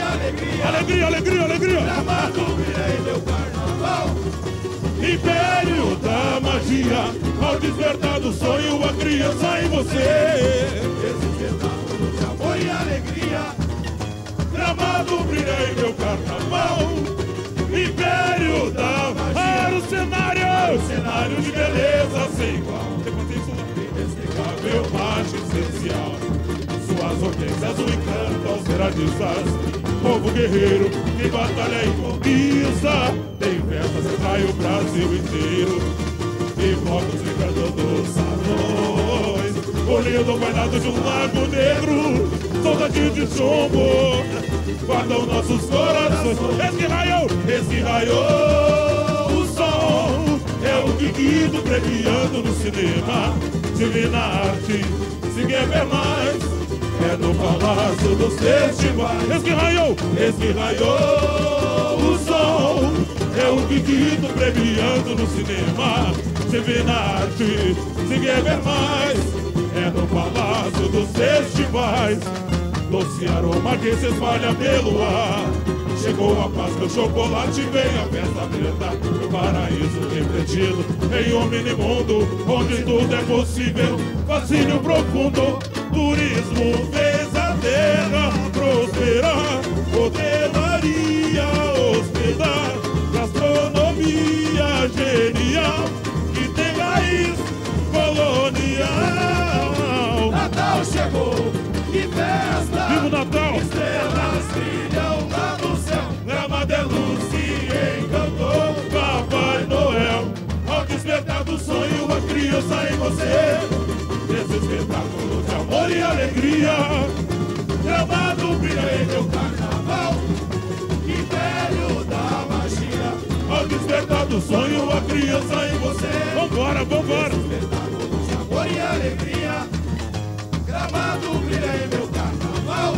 Alegria, alegria, alegria. Gramado, virei meu carnaval. Império da magia, ao despertar do sonho a criança em você. Esse espetáculo de amor e alegria. Gramado, brilhei meu carnaval. Império da magia. Era o cenário de beleza sem igual. Inexplicável, magistral. Suas hortênsias, o encanto aos veradistas. Povo guerreiro que batalha e conquista. Tem festas que trai o Brasil inteiro. E blocos ficando dos salões. O lindo bailado de um lago negro. Soldadinho de chumbo guardam nossos corações. Esse raiou o sol. É o Guiguido premiando no cinema. Divina arte, se quer ver mais. É no Palácio dos Festivais. Esse raiou o sol. É o Guiguido premiando no cinema. Divina arte, se quer ver mais. É no Palácio dos Festivais. Doce aroma que se espalha pelo ar. Chegou a paz, meu chocolate, vem a festa preta. O paraíso refletido em um mini mundo onde tudo é possível. Fascínio profundo, turismo fez a terra prosperar. Hotelaria hospedar, gastronomia genial que tem raiz colonial. Natal chegou, que festa! Viva o Natal! Estrelas brilham lá no céu. Gramado é luz que encantou Papai Noel. Ao despertar do sonho a criança em você. Esse espetáculo de amor e alegria. Gramado brilha em meu carnaval. Império da magia. Ao despertar do sonho a criança em você. Vambora, vambora! Esse espetáculo de amor e alegria. Gramado brilha em meu carnaval.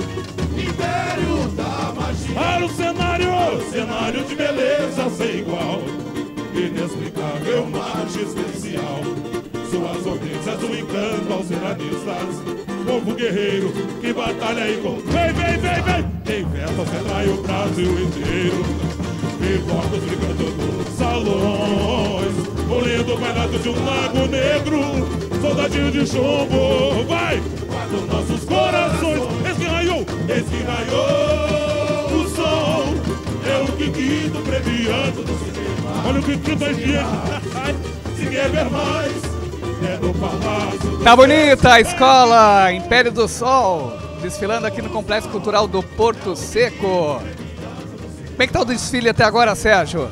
Império da magia. Para o cenário de beleza sem igual. Inexplicável, mágica especial. Suas hortênsias, o encanto aos veranistas. Povo guerreiro que batalha e com... Vem! Tem festas que atrai o Brasil inteiro. E blocos brigando nos salões. O lindo bailado de um lago negro. Soldadinho de chumbo, vai! Guarda nossos corações. Esse raiou o sol. É o Guiguido premiando no cinema. Olha o Guiguido aí, gente. Se quer ver mais, é no Palácio. Tá bonita a escola Império do Sol, desfilando aqui no Complexo Cultural do Porto Seco. Como é que tá o desfile até agora, Sérgio?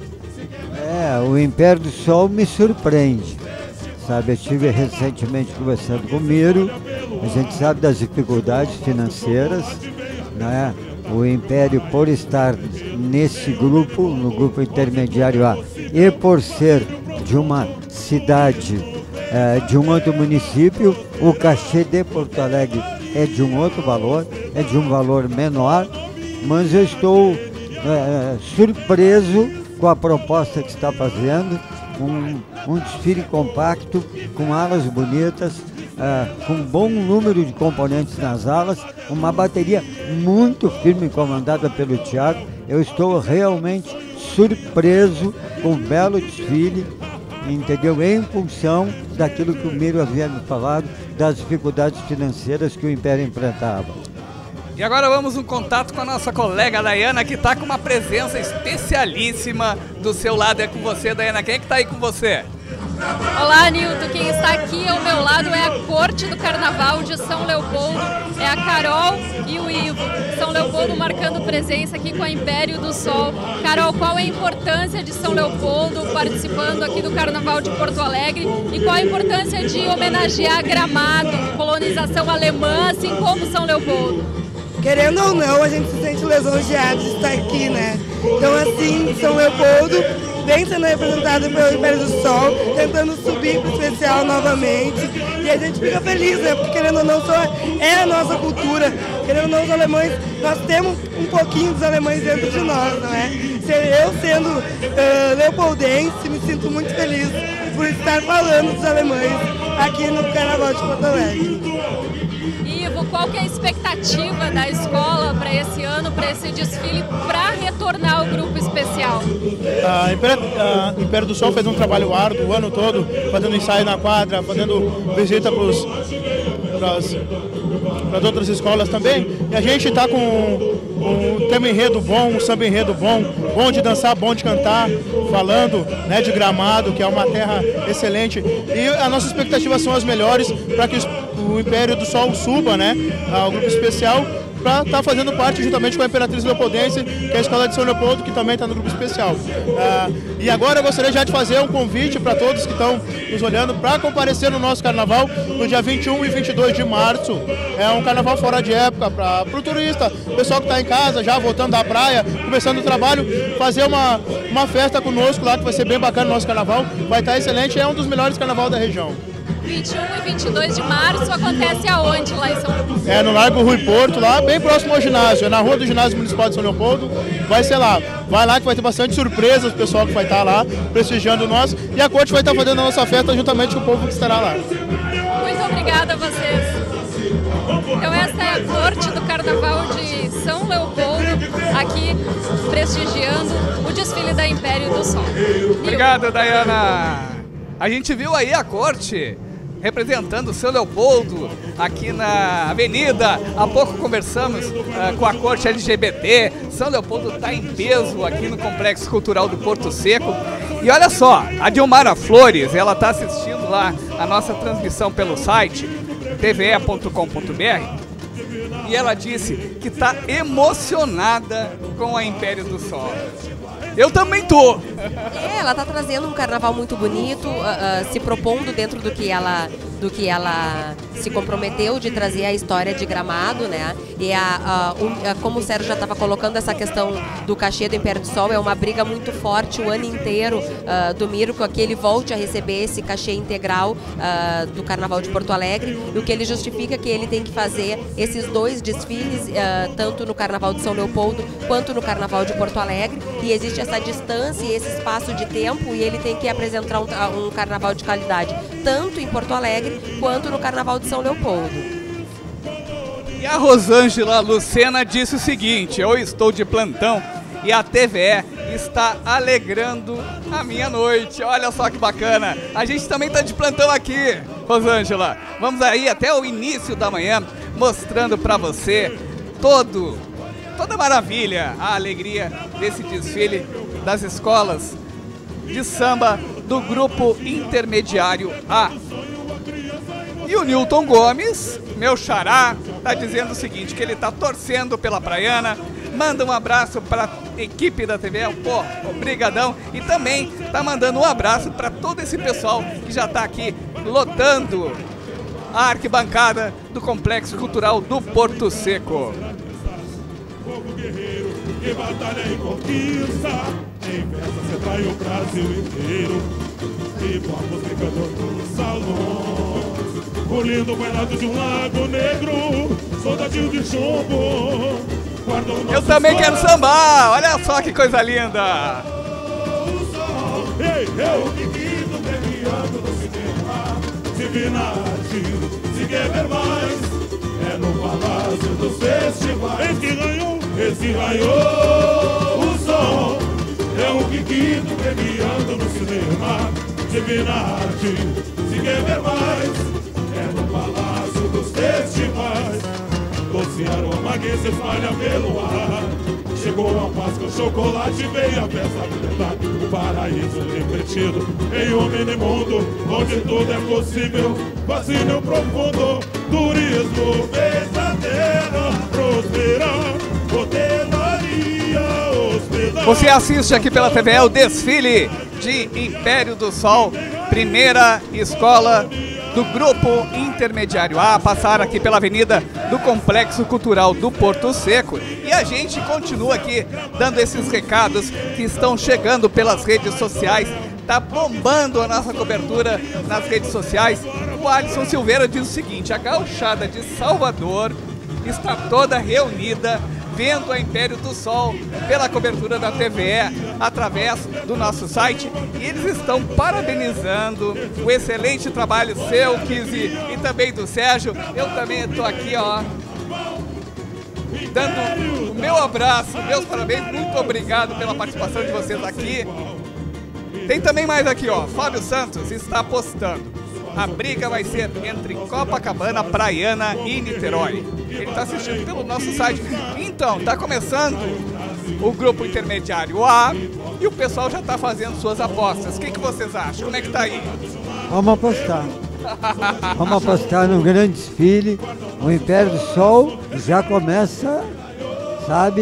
O Império do Sol me surpreende. Sabe, eu estive recentemente conversando com o Miro, a gente sabe das dificuldades financeiras, né? O Império, por estar nesse grupo, no grupo intermediário A, e por ser de uma cidade, de um outro município, o cachê de Porto Alegre é de um outro valor, é de um valor menor, mas eu estou surpreso com a proposta que está fazendo. Um desfile compacto, com alas bonitas, com um bom número de componentes nas alas, uma bateria muito firme comandada pelo Thiago. Eu estou realmente surpreso com um belo desfile, entendeu? Em função daquilo que o Miro havia me falado, das dificuldades financeiras que o Império enfrentava. E agora vamos um contato com a nossa colega Dayana, que está com uma presença especialíssima do seu lado. É com você, Dayana. Quem é que está aí com você? Olá, Nilton. Quem está aqui ao meu lado é a Corte do Carnaval de São Leopoldo. É a Carol e o Ivo. São Leopoldo marcando presença aqui com a Império do Sol. Carol, qual é a importância de São Leopoldo participando aqui do Carnaval de Porto Alegre? E qual a importância de homenagear Gramado, colonização alemã, assim como São Leopoldo? Querendo ou não, a gente se sente lisonjeado de estar aqui, né? Então, assim, São Leopoldo vem sendo representado pelo Império do Sol, tentando subir para o especial novamente. E a gente fica feliz, né? Porque, querendo ou não, só é a nossa cultura. Querendo ou não, os alemães, nós temos um pouquinho dos alemães dentro de nós, não é? Eu, sendo leopoldense, me sinto muito feliz por estar falando dos alemães aqui no Carnaval de Porto Alegre. Ivo, qual que é a expectativa da escola para esse ano, desfile para retornar ao grupo especial? Império do Sol fez um trabalho árduo o ano todo, fazendo ensaio na quadra, fazendo visita para as outras escolas também. E a gente está com um tema enredo bom, um samba enredo bom de dançar, bom de cantar, falando, né, de Gramado, que é uma terra excelente. E as nossas expectativas são as melhores para que o Império do Sol suba, né, ao grupo especial, para estar fazendo parte juntamente com a Imperatriz Leopoldense, que é a Escola de São Leopoldo, que também está no grupo especial. E agora eu gostaria já de fazer um convite para todos que estão nos olhando para comparecer no nosso carnaval no dia 21 e 22 de março. É um carnaval fora de época para o turista, o pessoal que está em casa, já voltando da praia, começando o trabalho, fazer uma festa conosco lá, que vai ser bem bacana o nosso carnaval, vai estar excelente, é um dos melhores carnavais da região. 21 e 22 de março acontece aonde lá em São Leopoldo? É no Largo Rui Porto, lá bem próximo ao ginásio, é na rua do Ginásio Municipal de São Leopoldo, vai ser lá. Vai lá que vai ter bastante surpresas, o pessoal que vai estar lá prestigiando nós, e a corte vai estar fazendo a nossa festa juntamente com o povo que estará lá. Muito obrigada a vocês. Então essa é a corte do Carnaval de São Leopoldo, aqui prestigiando o desfile da Império do Sol. Obrigado, Dayana. A gente viu aí a corte representando São Leopoldo aqui na avenida. Há pouco conversamos com a corte LGBT. São Leopoldo está em peso aqui no Complexo Cultural do Porto Seco. E olha só, a Dilmara Flores, ela está assistindo lá a nossa transmissão pelo site tve.com.br e ela disse que está emocionada com a Império do Sol. Eu também tô! Ela tá trazendo um carnaval muito bonito, se propondo dentro do que ela se comprometeu de trazer a história de Gramado, né? E como o Sérgio já estava colocando, essa questão do cachê do Império do Sol é uma briga muito forte o ano inteiro do Mirko, que ele volte a receber esse cachê integral do Carnaval de Porto Alegre, e o que ele justifica que ele tem que fazer esses dois desfiles, tanto no Carnaval de São Leopoldo quanto no Carnaval de Porto Alegre, e existe essa distância e esse espaço de tempo, e ele tem que apresentar um carnaval de qualidade, tanto em Porto Alegre quanto no Carnaval de São Leopoldo. E a Rosângela Lucena disse o seguinte: eu estou de plantão e a TVE está alegrando a minha noite. Olha só que bacana. A gente também está de plantão aqui, Rosângela. Vamos aí até o início da manhã mostrando para você toda a maravilha, a alegria desse desfile das escolas de samba do Grupo Intermediário A. E o Nilton Gomes, meu xará, tá dizendo o seguinte, que ele tá torcendo pela Praiana, manda um abraço para a equipe da TV, pô, obrigadão, e também tá mandando um abraço para todo esse pessoal que já tá aqui lotando a arquibancada do Complexo Cultural do Porto Seco. Povo guerreiro que batalha e conquista, em festa você trai o Brasil inteiro, e vamos brincador no salão. O lindo bailado de um lago negro, soldadinho de chumbo. Eu também quero sambar, olha só que coisa linda. Ei, eu Kikito premiando no cinema, Divinati, se quer ver mais, é no Palácio dos Festivais. Esse ganhou o som, é o Kikito premiando no cinema, Divinati, se quer ver mais, é no Palácio dos Festivais. Doce aroma que se espalha pelo ar. Chegou a Páscoa, o chocolate, veio a festa liberdade. O paraíso refletido em um mini mundo, onde tudo é possível. Fascínio profundo, turismo verdadeiro, prosperar, hotelaria, hospedagem. Você assiste aqui pela TVE o desfile de Império do Sol, primeira escola do Grupo Intermediário A, passar aqui pela avenida do Complexo Cultural do Porto Seco. E a gente continua aqui dando esses recados que estão chegando pelas redes sociais. Tá bombando a nossa cobertura nas redes sociais. O Alisson Silveira diz o seguinte: a gauchada de Salvador está toda reunida vendo a Império do Sol pela cobertura da TVE através do nosso site, e eles estão parabenizando o excelente trabalho seu, Kizzy, e também do Sérgio. Eu também estou aqui, ó, dando o meu abraço, meus parabéns, muito obrigado pela participação de vocês aqui. Tem também mais aqui, ó, Fábio Santos está postando. A briga vai ser entre Copacabana, Praiana e Niterói. Ele está assistindo pelo nosso site. Então, está começando o grupo intermediário A e o pessoal já está fazendo suas apostas. O que vocês acham? Como é que tá aí? Vamos apostar. Vamos apostar num grande desfile. O Império do Sol já começa, sabe,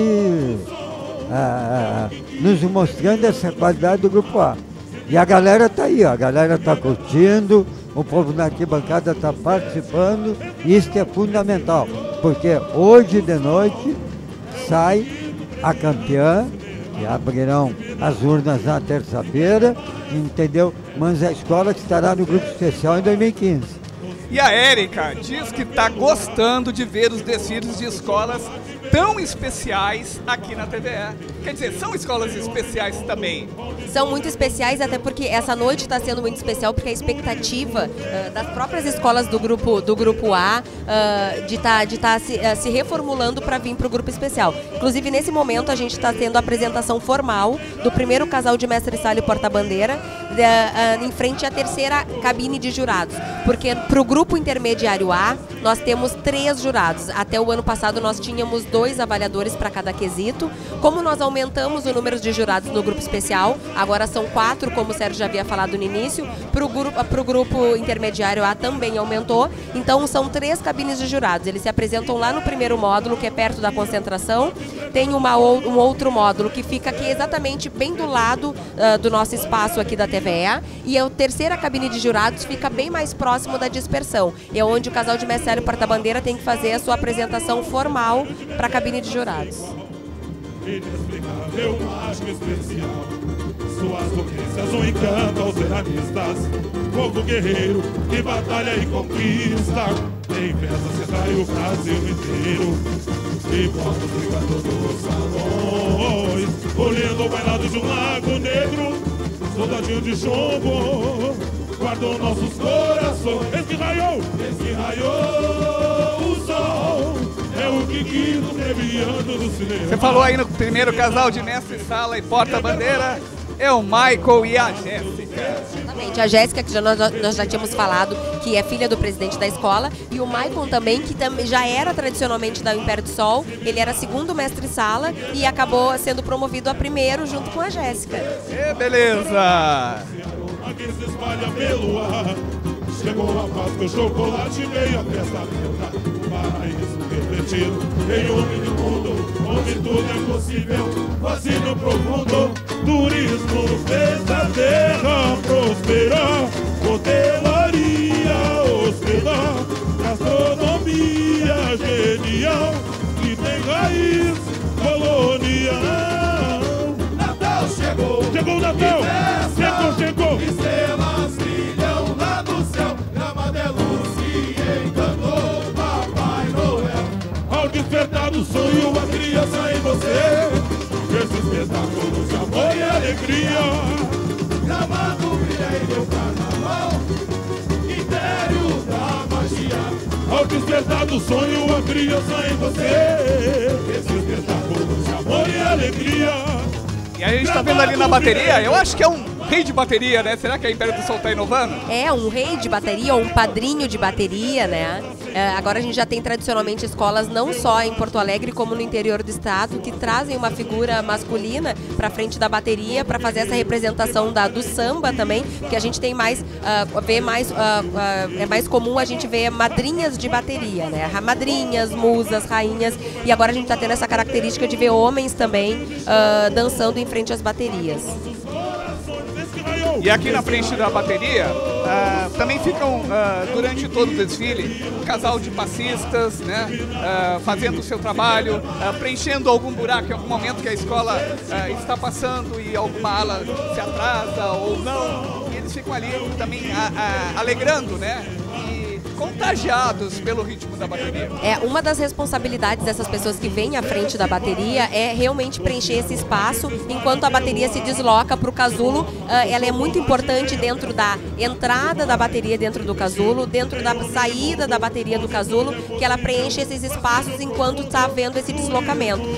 nos mostrando essa qualidade do grupo A. E a galera tá aí, ó, a galera tá curtindo, o povo na arquibancada tá participando, e isso é fundamental, porque hoje de noite sai a campeã, e abrirão as urnas na terça-feira, entendeu? Mas a escola que estará no grupo especial em 2015. E a Érica diz que está gostando de ver os desfiles de escolas tão especiais aqui na TVE. Quer dizer, são escolas especiais também. São muito especiais, até porque essa noite está sendo muito especial, porque a expectativa das próprias escolas do grupo A de estar se reformulando para vir para o grupo especial. Inclusive, nesse momento, a gente está tendo a apresentação formal do primeiro casal de mestre-sala e porta-bandeira em frente à terceira cabine de jurados. Porque para o grupo intermediário A, nós temos 3 jurados. Até o ano passado, nós tínhamos 2 avaliadores para cada quesito. Como nós aumentamos o número de jurados no grupo especial, agora são 4, como o Sérgio já havia falado no início, para o grupo intermediário A também aumentou, então são 3 cabines de jurados. Eles se apresentam lá no primeiro módulo, que é perto da concentração, tem um outro módulo que fica aqui exatamente bem do lado do nosso espaço aqui da TVE, e a terceira cabine de jurados fica bem mais próximo da dispersão, é onde o casal de mestre e porta-bandeira tem que fazer a sua apresentação formal para a cabine de jurados. Inexplicável, mágico especial. Suas conquistas um encanto aos veranistas. Povo guerreiro que batalha e conquista. Tem festas que trai o Brasil inteiro. E blocos brigando nos salões. Olhando o bailado de um lago negro. Soldadinho de chumbo guardou nossos corações. Esse raiou o sol. É o Kikito brilhando no cinema. Você falou aí no primeiro casal de mestre-sala e porta-bandeira, é o Michael e a Jéssica. Exatamente, a Jéssica, que nós já tínhamos falado, que é filha do presidente da escola, e o Michael também, que já era tradicionalmente da Império do Sol, ele era 2º mestre-sala e acabou sendo promovido a 1º junto com a Jéssica. Beleza! Aqui se espalha pelo ar. Chegou a Páscoa, o chocolate veio a festa aberta. O paraíso refletido em um mini mundo, onde tudo é possível, fascínio profundo. Turismo fez a terra prosperar, hotelaria hospedar, gastronomia genial, que tem raiz colonial. Natal chegou, Chegou o Natal, chegou. estrelas brilham lá no céu, Gramado é luz que encantou Papai Noel. Ao despertar do sonho, a criança em você, esse espetáculo de amor e alegria. Gramado brilha em meu carnaval, Império da magia. Ao despertar do sonho, a criança em você, esse espetáculo de amor e alegria. E a gente tá vendo ali na bateria, eu acho que é um rei de bateria, né? Será que a Império do Sol tá inovando? É um rei de bateria ou um padrinho de bateria, né? Agora a gente já tem tradicionalmente escolas não só em Porto Alegre como no interior do estado que trazem uma figura masculina para frente da bateria para fazer essa representação do samba também, que a gente tem mais é mais comum a gente ver madrinhas de bateria, né? Madrinhas, musas, rainhas, e agora a gente está tendo essa característica de ver homens também dançando em frente às baterias. E aqui na frente da bateria também ficam, durante todo o desfile, um casal de passistas, né, fazendo o seu trabalho, preenchendo algum buraco em algum momento que a escola está passando e alguma ala se atrasa ou não. E eles ficam ali também alegrando, né? Contagiados pelo ritmo da bateria. Uma das responsabilidades dessas pessoas que vêm à frente da bateria é realmente preencher esse espaço enquanto a bateria se desloca para o casulo. Ela é muito importante dentro da entrada da bateria dentro do casulo, dentro da saída da bateria do casulo, que ela preenche esses espaços enquanto está havendo esse deslocamento.